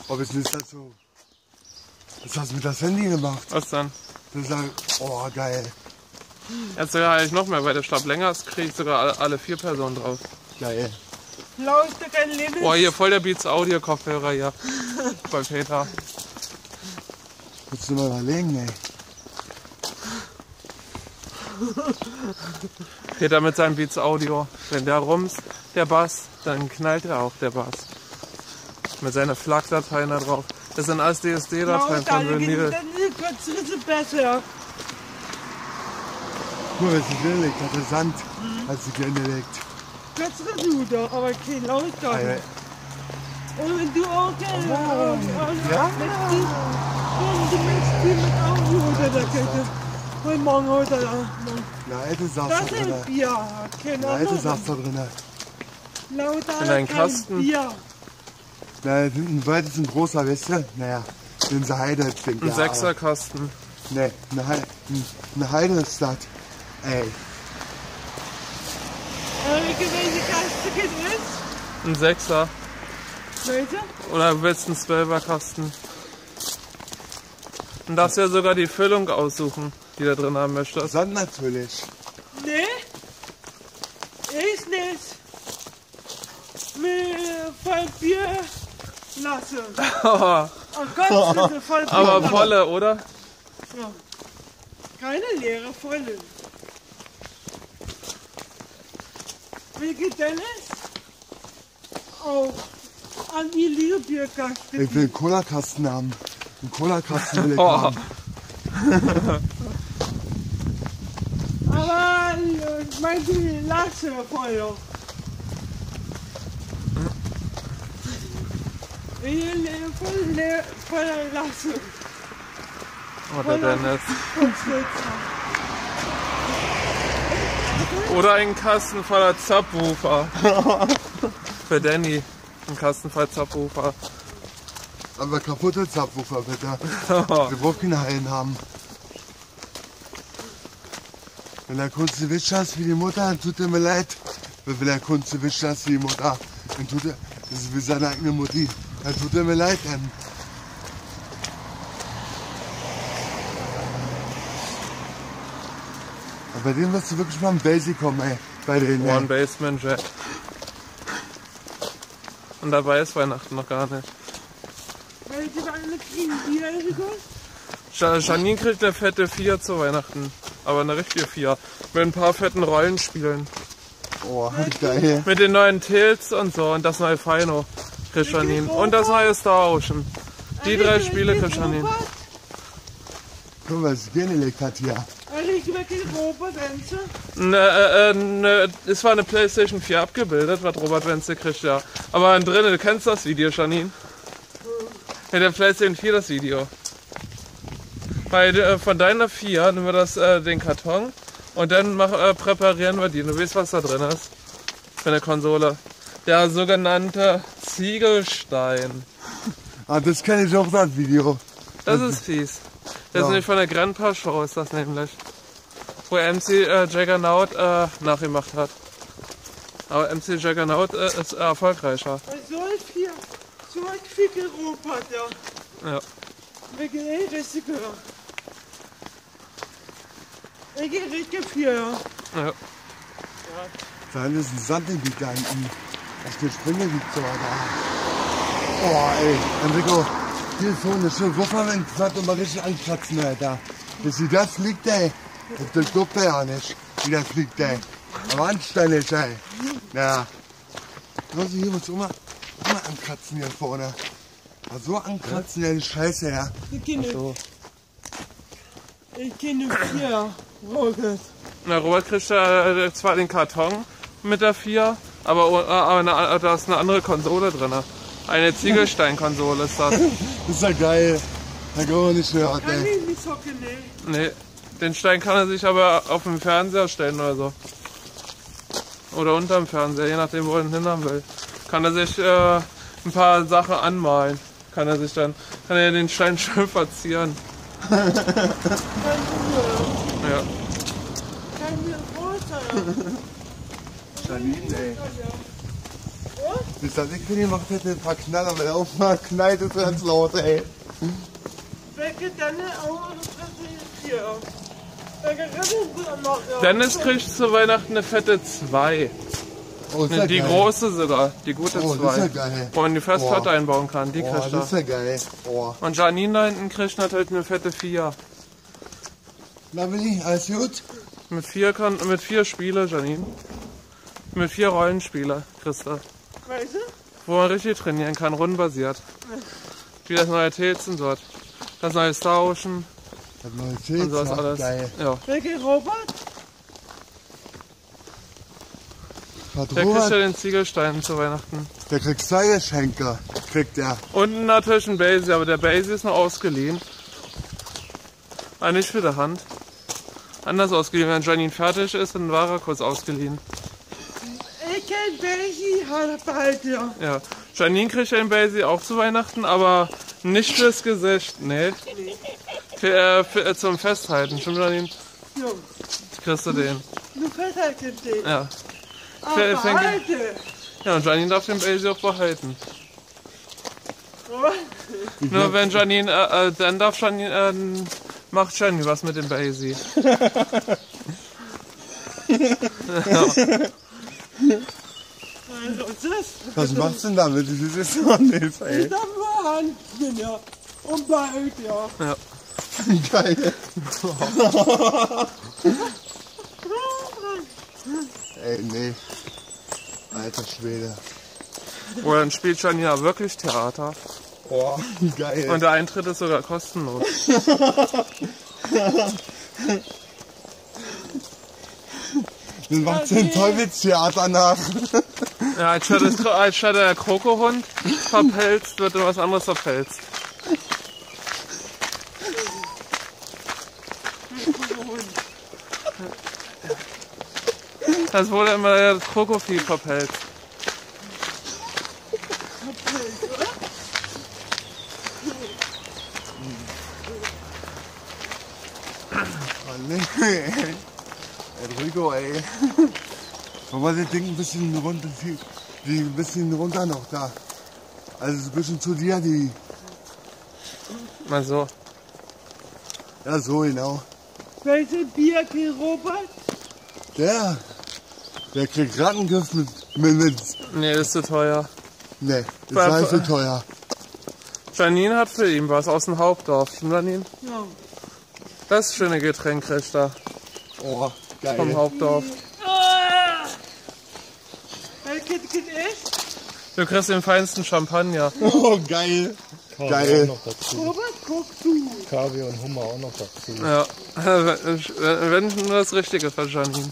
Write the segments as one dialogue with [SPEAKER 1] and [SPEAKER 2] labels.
[SPEAKER 1] Aber es ist das so. Was hast du mit das Handy gemacht?
[SPEAKER 2] Was dann?
[SPEAKER 1] Das ist halt, oh geil.
[SPEAKER 2] Jetzt sogar eigentlich noch mehr, weil der Stab länger ist, kriege ich sogar alle 4 Personen drauf.
[SPEAKER 1] Geil.
[SPEAKER 3] Leuchte kein Limit.
[SPEAKER 2] Boah, hier voll der Beats Audio Kopfhörer hier. Bei Peter.
[SPEAKER 1] Musst du mal überlegen, ey.
[SPEAKER 2] Peter mit seinem Beats Audio. Wenn der rumst, der Bass, dann knallt er auch, der Bass. Mit seiner FLAC-Dateien da drauf. Das sind alles DSD-Dateien von Vinyl.
[SPEAKER 3] Dann ist es besser.
[SPEAKER 1] Nur wenn sie drin liegt, hat er Sand, als sie drin liegt.
[SPEAKER 3] Kürzere Luder, aber kein Lauter.
[SPEAKER 1] Alter.
[SPEAKER 3] Und wenn du auch
[SPEAKER 1] Ja?
[SPEAKER 3] du möchtest die mit Audio unter der Kette. Heute Morgen heute da.
[SPEAKER 1] Na, alte Saft
[SPEAKER 3] Das
[SPEAKER 1] da
[SPEAKER 3] ist
[SPEAKER 1] drin.
[SPEAKER 3] ein Bier. Kein
[SPEAKER 1] Na, alte
[SPEAKER 3] anderes.
[SPEAKER 1] Saft da drin.
[SPEAKER 3] Lauter
[SPEAKER 2] In einen
[SPEAKER 3] kein
[SPEAKER 2] Kasten.
[SPEAKER 3] Bier.
[SPEAKER 1] Na, weil das ist ein großer, weißt du? Naja, den sie Heide klingt.
[SPEAKER 2] Ein 6er-Kasten.
[SPEAKER 1] Ne, eine Heide ist das. Ey.
[SPEAKER 3] Welche Kaste geht ist?
[SPEAKER 2] Ein 6er.
[SPEAKER 3] Welche?
[SPEAKER 2] Oder du willst einen 12er-Kasten. Und darfst ja sogar die Füllung aussuchen, die da drin haben möchtest.
[SPEAKER 1] Sand natürlich.
[SPEAKER 3] Nee. Ist nicht. Mir voll Bier lassen. Oh Gott, voll Bier.
[SPEAKER 2] Aber volle, oder?
[SPEAKER 3] Ja. Keine leere, volle. Wie geht denn es? Auch an die liebe Bierkasten.
[SPEAKER 1] Ich will einen Cola-Kasten haben. Einen Cola-Kasten will ich
[SPEAKER 2] Oh.
[SPEAKER 1] haben.
[SPEAKER 3] Aber mein die Lasse voll. Voller Lasse.
[SPEAKER 2] Oder Dennis. Oder ein Kasten voller Subwoofer. Für Danny. Ein Kasten voller Subwoofer.
[SPEAKER 1] Aber kaputte Subwoofer bitte. Wir wollen keine Hallen haben. Wenn der Kunst gewischt hast wie die Mutter, dann tut er mir leid. Wenn der Kunst gewischt hast wie die Mutter, dann tut er, das ist wie seine eigene Mutti, dann tut er mir leid. Dann. Aber bei denen wirst du wirklich mal ein Basic kommen, ey. Bei denen,
[SPEAKER 2] One
[SPEAKER 1] ey.
[SPEAKER 2] Baseman Jack. Und dabei ist Weihnachten noch gar nicht.
[SPEAKER 3] Welche eine kriegen Bier,
[SPEAKER 2] Janine kriegt eine fette 4 zu Weihnachten. Aber eine richtige 4. Mit ein paar fetten Rollenspielen.
[SPEAKER 1] Oh, geil.
[SPEAKER 2] Mit den neuen Tales und so. Und das neue Final kriegt Janine. Und das neue Star Ocean. Die 3 Spiele kriegt Janine.
[SPEAKER 1] Guck mal, was sie gelegt hat hier.
[SPEAKER 2] Es war eine PlayStation 4 abgebildet, was Robert Wenzel kriegt, ja. Aber drinnen, du kennst das Video, Janine? Mit der PlayStation 4 das Video. Von deiner 4 nehmen wir den Karton und dann präparieren wir die. Du weißt, was da drin ist. Für eine Konsole. Der sogenannte Ziegelstein.
[SPEAKER 1] Ah, das kenne ich auch, das Video.
[SPEAKER 2] Das ist fies. Das ist nämlich von der Grandpa Show, ist das nämlich. Wo MC Juggernaut nachgemacht hat. Aber MC Juggernaut ist erfolgreicher.
[SPEAKER 3] So viel Europa, ja.
[SPEAKER 2] Ja.
[SPEAKER 3] Wir gehen richtig höher. Ich gehe richtig viel, ja.
[SPEAKER 2] Ja.
[SPEAKER 1] Da ist ein Sandgebiet da hinten. Auf der Springe liegt so da. Oh, ey. Enrico, hier ist so eine schöne Wurfer, wenn ich mal richtig ankratzen, Alter. Bis wie das fliegt, ey. Das glaubt er ja nicht, wie das fliegt, ey. Aber anständig, ey. Ja. Also hier muss immer ankratzen hier vorne. Ja, so ankratzen, ja, die Scheiße, ja.
[SPEAKER 3] Ich kenne
[SPEAKER 2] So.
[SPEAKER 3] vier. Robert.
[SPEAKER 2] Na, Robert kriegt zwar den Karton mit der 4, aber da ist eine andere Konsole drin. Eine Ziegelstein-Konsole ist das.
[SPEAKER 1] Das ist ja geil. Da kann man nicht hören,
[SPEAKER 3] Kann
[SPEAKER 1] ey.
[SPEAKER 3] ich nicht hocken, ne?
[SPEAKER 2] Nee, den Stein kann er sich aber auf den Fernseher stellen oder so. Oder unterm Fernseher, je nachdem, wo er ihn hin haben will. Kann er sich ein paar Sachen anmalen. Kann er den Stein schön verzieren. Ja.
[SPEAKER 3] Kann mir groß sein.
[SPEAKER 1] Janine, ey. Bis das ich bin gemacht hätte, ein paar Knaller, aber aufmacht, knallt es ganz laut, ey.
[SPEAKER 3] Welche dann auch hier. Welche Rennen noch?
[SPEAKER 2] Dennis kriegt zu Weihnachten eine fette 2.
[SPEAKER 1] Oh, ist ja
[SPEAKER 2] Die
[SPEAKER 1] geil.
[SPEAKER 2] große sogar, die gute 2.
[SPEAKER 1] Oh, das ist ja geil.
[SPEAKER 2] Wo man die Festplatte einbauen kann, die
[SPEAKER 1] Oh,
[SPEAKER 2] kriegt
[SPEAKER 1] das ist
[SPEAKER 2] er.
[SPEAKER 1] ja geil. Oh.
[SPEAKER 2] Und Janine da hinten kriegt natürlich eine fette 4.
[SPEAKER 1] Na, Willi, alles gut?
[SPEAKER 2] Mit 4 Spiele, Janine. Mit 4 Rollenspiele, Christa.
[SPEAKER 3] Weißt du?
[SPEAKER 2] Wo man richtig trainieren kann, rundenbasiert. Wie das neue Tilzen dort. Das neue Star Ocean
[SPEAKER 1] Das neue
[SPEAKER 2] und
[SPEAKER 1] Tilz,
[SPEAKER 2] sowas
[SPEAKER 1] ja,
[SPEAKER 2] alles.
[SPEAKER 1] geil.
[SPEAKER 2] Ja.
[SPEAKER 3] Welche Robot?
[SPEAKER 1] Hat
[SPEAKER 2] Der kriegt ja
[SPEAKER 1] Robert,
[SPEAKER 2] den Ziegelstein zu Weihnachten.
[SPEAKER 1] der kriegt zwei Geschenke. Kriegt der.
[SPEAKER 2] Und natürlich ein Basie, aber der Basie ist noch ausgeliehen. Ah, nicht für die Hand. Anders ausgeliehen. Wenn Janine fertig ist, dann war er kurz ausgeliehen.
[SPEAKER 3] Ich kenn Basie, halt behalten.
[SPEAKER 2] Ja. Janine kriegt ja den Basie auch zu Weihnachten, aber nicht fürs Gesicht, nee. Zum Festhalten. Stimmt, Janine?
[SPEAKER 3] Ja,
[SPEAKER 2] Kriegst du den.
[SPEAKER 3] du festhalten den.
[SPEAKER 2] Ja.
[SPEAKER 3] Aber behalte.
[SPEAKER 2] Ja, und Janine darf den Basie auch behalten.
[SPEAKER 3] Oder?
[SPEAKER 2] Nur wenn Janine, dann darf Janine, macht Janine was mit dem Basie.
[SPEAKER 3] Also das.
[SPEAKER 1] Was machst du denn damit? Das ist so nichts, ey.
[SPEAKER 3] Ich darf nur Hand, ja. Und bald, ja.
[SPEAKER 2] Ja.
[SPEAKER 1] Geil. Ey, nee. Alter Schwede.
[SPEAKER 2] Oder dann spielt Janina wirklich Theater.
[SPEAKER 1] Oh, geil.
[SPEAKER 2] Und der Eintritt ist sogar kostenlos.
[SPEAKER 1] Dann macht sie ein Teufelstheater nach.
[SPEAKER 2] Ja, anstatt der Krokohund verpelzt, wird was anderes verpelzt. Das wurde immer das Krokovieh verpelzt.
[SPEAKER 1] Oh, nee. Enrico, ey. Wollen wir das Ding ein bisschen runter noch da. Also ein bisschen zu dir, die.
[SPEAKER 2] Mal so.
[SPEAKER 1] Ja, so genau.
[SPEAKER 3] Welche Bierke Robert?
[SPEAKER 1] Der kriegt Rattengift mit.
[SPEAKER 2] Nee, das ist zu teuer.
[SPEAKER 1] Nee, das war so teuer.
[SPEAKER 2] Janine hat für ihn was aus dem Hauptdorf. Janine?
[SPEAKER 3] Ja.
[SPEAKER 2] Das schöne Getränk kriegt er
[SPEAKER 1] Oh,
[SPEAKER 2] vom
[SPEAKER 1] geil.
[SPEAKER 2] Hauptdorf.
[SPEAKER 3] Welche geht echt?
[SPEAKER 2] Du kriegst den feinsten Champagner.
[SPEAKER 1] Oh, geil.
[SPEAKER 4] Kaviar
[SPEAKER 1] Geil.
[SPEAKER 4] auch noch dazu.
[SPEAKER 3] Robert, guck du.
[SPEAKER 4] Kaviar und Hummer auch noch dazu.
[SPEAKER 2] Ja, wenn nur das Richtige für Janine.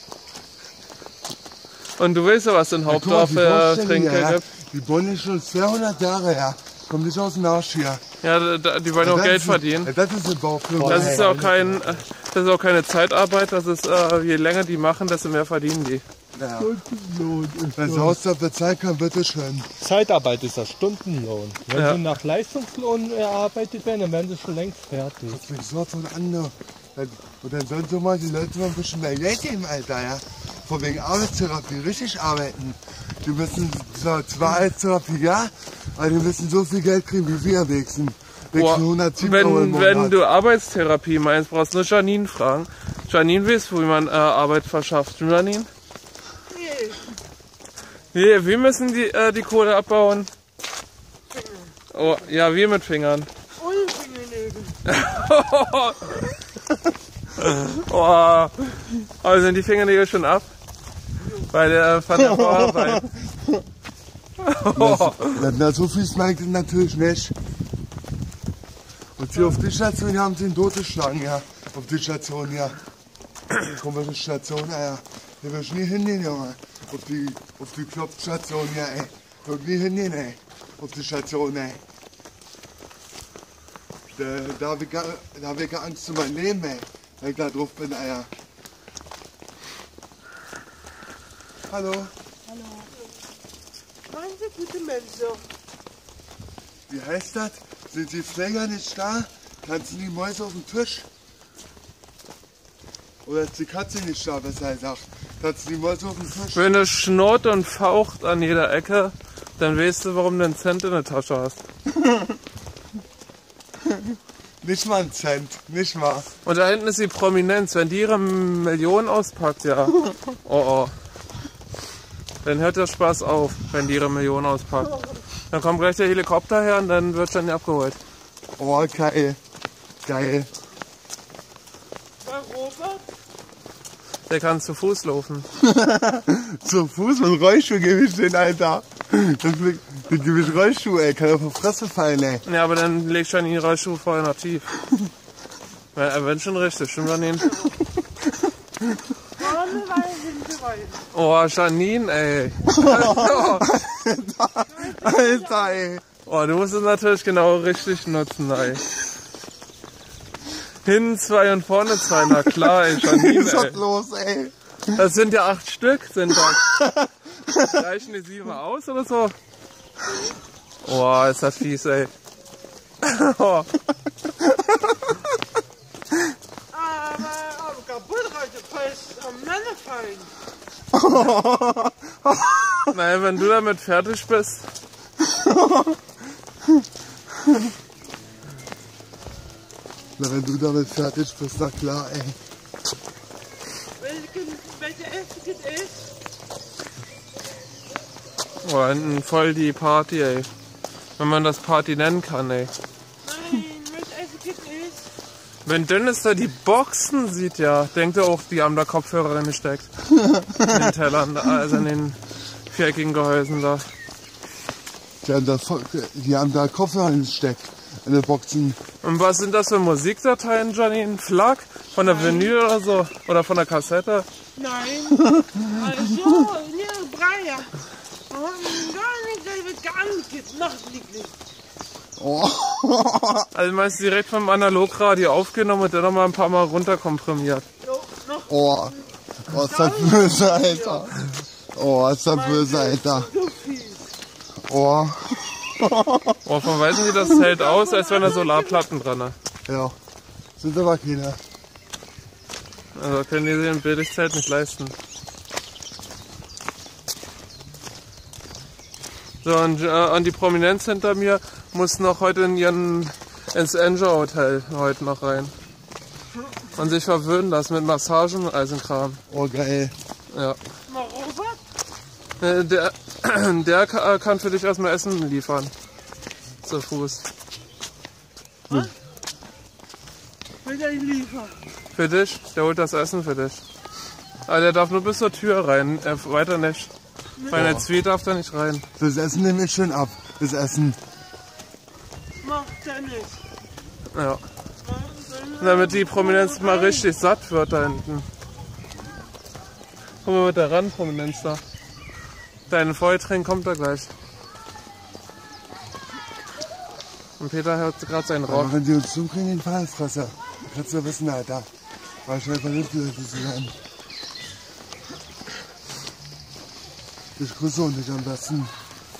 [SPEAKER 2] Und du weißt ja, was in Hauptdorf
[SPEAKER 1] Guck mal, die
[SPEAKER 2] Trinke
[SPEAKER 1] Wurststände,
[SPEAKER 2] gibt.
[SPEAKER 1] Die Bonn ist schon 200 Jahre her. Kommt nicht aus dem Arsch hier.
[SPEAKER 2] Ja, die wollen auch Geld verdienen.
[SPEAKER 1] Das ist ein Baufirma.
[SPEAKER 2] Das ist auch keine Zeitarbeit, das ist, je länger die machen, desto mehr verdienen die.
[SPEAKER 1] Ja. Wenn sie Hausdorf bezahlen kann, bitteschön.
[SPEAKER 4] Zeitarbeit ist das Stundenlohn. Wenn
[SPEAKER 2] Ja.
[SPEAKER 4] sie nach Leistungslohn erarbeitet werden, dann werden sie schon längst fertig.
[SPEAKER 1] Ich so von anderen. Und dann sollen so mal die Leute mal ein bisschen mehr Geld geben, Alter, ja. Von wegen Arbeitstherapie, richtig arbeiten. Die müssen zwar Arbeitstherapie, ja, aber die müssen so viel Geld kriegen, wie wir wenigstens.
[SPEAKER 2] Boah,
[SPEAKER 1] 107 Euro im
[SPEAKER 2] wenn
[SPEAKER 1] Monat.
[SPEAKER 2] du Arbeitstherapie meinst, brauchst du nur Janine fragen. Janine weiß, wie man Arbeit verschafft. Janine?
[SPEAKER 3] Nee.
[SPEAKER 2] Wir müssen die Kohle abbauen. Oh, ja, wir mit Fingern.
[SPEAKER 3] Ohne Fingernägel.
[SPEAKER 2] Oh, aber sind die Fingernägel schon ab? Bei der von der Vorarbeit.
[SPEAKER 1] Na, so viel schmeckt es natürlich nicht. Und hier auf die Station haben sie ihn totgeschlagen, ja. Auf die Station, ja. Komische Station, ja. Hier will ich nie hingehen, Junge. Auf die Klopfstation, ja, ey. Ich will nie hingehen, ey. Auf die Station, ey. Da hab ich Angst um mein Leben, ey. Wenn ich da drauf bin, ey. Hallo.
[SPEAKER 3] Machen Sie gute Menschen.
[SPEAKER 1] Wie heißt das? Sind die Pfleger nicht da? Tanzen die Mäuse auf dem Tisch? Oder ist die Katze nicht da, besser gesagt? Dass die mal so auf den Tisch.
[SPEAKER 2] Wenn es schnurrt und faucht an jeder Ecke, dann weißt du, warum du einen Cent in der Tasche hast.
[SPEAKER 1] Nicht mal ein Cent, nicht mal.
[SPEAKER 2] Und da hinten ist die Prominenz. Wenn die ihre Millionen auspackt, ja. Oh. Dann hört der Spaß auf, wenn die ihre Millionen auspackt. Dann kommt gleich der Helikopter her und dann wird schon abgeholt.
[SPEAKER 1] Oh, geil. Geil.
[SPEAKER 3] Bei Robert?
[SPEAKER 2] Der kann zu Fuß laufen.
[SPEAKER 1] Zu Fuß und Rollschuh gebe ich den, Alter. Den gebe ich Rollschuh, ey. Kann auf die Fresse fallen, ey.
[SPEAKER 2] Ja, aber dann legst du an die Rollschuhe vorher noch tief. Ja, er wird schon richtig, stimmt doch nicht. Oh, Janine, ey.
[SPEAKER 1] Alter, ey.
[SPEAKER 2] Oh, du musst es natürlich genau richtig nutzen, ey. Hinten 2 und vorne 2, na klar, ey, Janine,
[SPEAKER 1] Was ist
[SPEAKER 2] ey.
[SPEAKER 1] los, ey?
[SPEAKER 2] Das sind ja 8 Stück, sind das. Reichen die 7 aus oder so? Oh, ist das fies, ey. Oh.
[SPEAKER 3] Aber kaputt reicht, falls am Männer fallen.
[SPEAKER 2] Naja, wenn du damit fertig bist.
[SPEAKER 1] Na, wenn du damit fertig bist, na klar, ey.
[SPEAKER 3] Welche Essen ist?
[SPEAKER 2] Oh, hinten voll die Party, ey. Wenn man das Party nennen kann, ey.
[SPEAKER 3] Nein, welche Essen ist?
[SPEAKER 2] Wenn Dennis da die Boxen sieht, ja, denkt er auch, die haben da Kopfhörer reingesteckt. In den Tellern, also in den viereckigen Gehäusen da.
[SPEAKER 1] Die haben da Kopfhörer gesteckt. In den Boxen.
[SPEAKER 2] Und was sind das für Musikdateien, Janine? Flag? Von der Vinyl oder so? Oder von der Kassette?
[SPEAKER 3] Nein. Also, ja, Breyer. Gar nicht, noch nicht.
[SPEAKER 1] Oh.
[SPEAKER 2] Also meinst du direkt vom Analokradio aufgenommen und dann nochmal ein paar Mal runterkomprimiert?
[SPEAKER 1] Oh. Oh, ist das böse, Alter. Oh, ist das böse, Alter. Oh.
[SPEAKER 2] Oh, von weitem sieht das Zelt aus, als wenn da Solarplatten dran sind.
[SPEAKER 1] Ja. Sind aber keine.
[SPEAKER 2] Also können die sich ein billiges Zelt nicht leisten. So, und die Prominenz hinter mir muss noch heute ins Angel Hotel heute noch rein. Und sich verwöhnen lassen mit Massagen und Eisenkram.
[SPEAKER 1] Oh, geil.
[SPEAKER 2] Ja.
[SPEAKER 3] Robert?
[SPEAKER 2] Der kann für dich erstmal Essen liefern. Zu Fuß.
[SPEAKER 3] Was? Will er ihn liefern?
[SPEAKER 2] Für dich? Der holt das Essen für dich. Aber der darf nur bis zur Tür rein, weiter nicht. Weil in der Zwie darf der nicht rein.
[SPEAKER 1] Das Essen nehme ich schön ab. Das Essen.
[SPEAKER 3] Macht er nicht.
[SPEAKER 2] Ja. Damit die Prominenz mal richtig satt wird da hinten. Guck mal mit der Randprominenz da. Dein Feuertränk kommt da gleich. Und Peter hört gerade seinen Rock.
[SPEAKER 1] Aber wenn die uns zukriegen, den Fallfresser. Kannst du wissen, Alter. War schnell vernünftig, dass sie sein. Ich grüße und nicht am besten.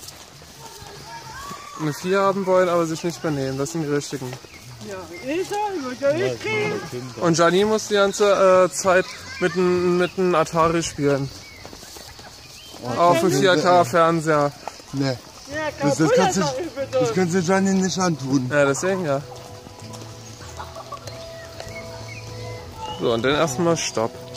[SPEAKER 2] Eine 4 haben wollen, aber sich nicht benehmen. Das sind die richtigen.
[SPEAKER 3] Ja, ich kriegen.
[SPEAKER 2] Und Janine muss die ganze Zeit mit einem Atari spielen. Auf dem 4K-Fernseher.
[SPEAKER 1] Ne.
[SPEAKER 3] Ja,
[SPEAKER 1] Das kannst du Janine nicht antun.
[SPEAKER 2] Ja, deswegen ja. So, und dann erstmal Stopp.